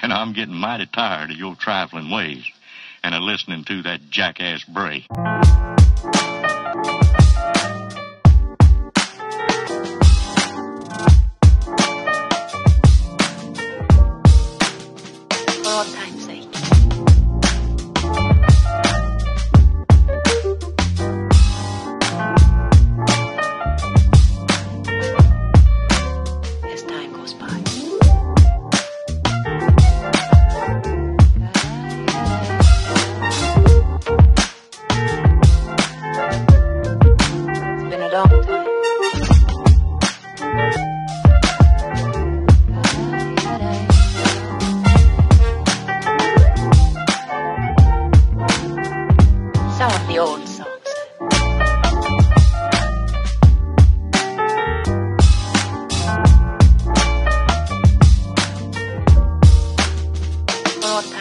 and I'm getting mighty tired of your trifling ways and of listening to that jackass Bray. For all time's sake. As time goes by. It's been a long time. Some of the old songs. For all time.